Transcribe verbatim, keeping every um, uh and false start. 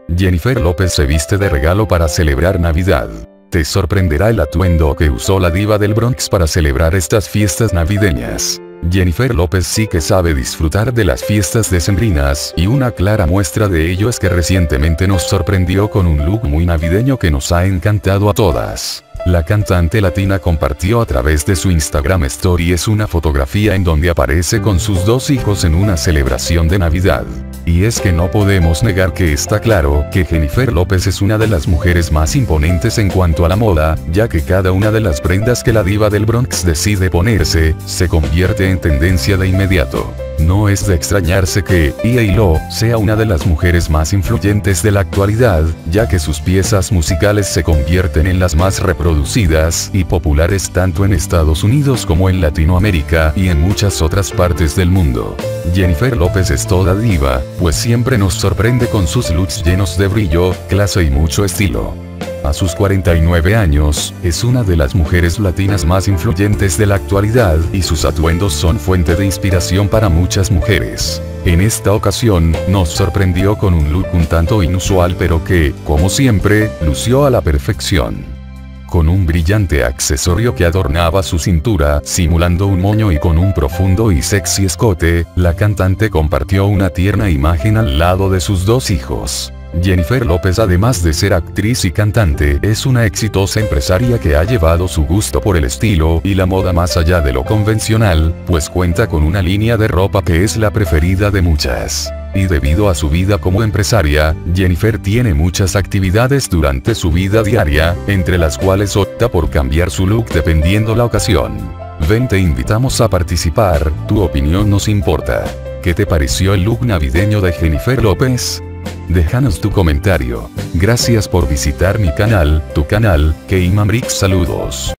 Jennifer López se viste de regalo para celebrar Navidad. Te sorprenderá el atuendo que usó la diva del Bronx para celebrar estas fiestas navideñas. Jennifer López sí que sabe disfrutar de las fiestas decembrinas, y una clara muestra de ello es que recientemente nos sorprendió con un look muy navideño que nos ha encantado a todas. La cantante latina compartió a través de su Instagram Stories una fotografía en donde aparece con sus dos hijos en una celebración de Navidad. Y es que no podemos negar que está claro que Jennifer López es una de las mujeres más imponentes en cuanto a la moda, ya que cada una de las prendas que la diva del Bronx decide ponerse, se convierte en tendencia de inmediato. No es de extrañarse que J-Lo sea una de las mujeres más influyentes de la actualidad, ya que sus piezas musicales se convierten en las más reproducidas y populares tanto en Estados Unidos como en Latinoamérica y en muchas otras partes del mundo. Jennifer López es toda diva, pues siempre nos sorprende con sus looks llenos de brillo, clase y mucho estilo. A sus cuarenta y nueve años, es una de las mujeres latinas más influyentes de la actualidad y sus atuendos son fuente de inspiración para muchas mujeres. En esta ocasión, nos sorprendió con un look un tanto inusual pero que, como siempre, lució a la perfección. Con un brillante accesorio que adornaba su cintura, simulando un moño y con un profundo y sexy escote, la cantante compartió una tierna imagen al lado de sus dos hijos. Jennifer López, además de ser actriz y cantante, es una exitosa empresaria que ha llevado su gusto por el estilo y la moda más allá de lo convencional, pues cuenta con una línea de ropa que es la preferida de muchas. Y debido a su vida como empresaria, Jennifer tiene muchas actividades durante su vida diaria, entre las cuales opta por cambiar su look dependiendo la ocasión. Ven, te invitamos a participar, tu opinión nos importa. ¿Qué te pareció el look navideño de Jennifer López? Déjanos tu comentario. Gracias por visitar mi canal, tu canal, Keiman Bricks. Saludos.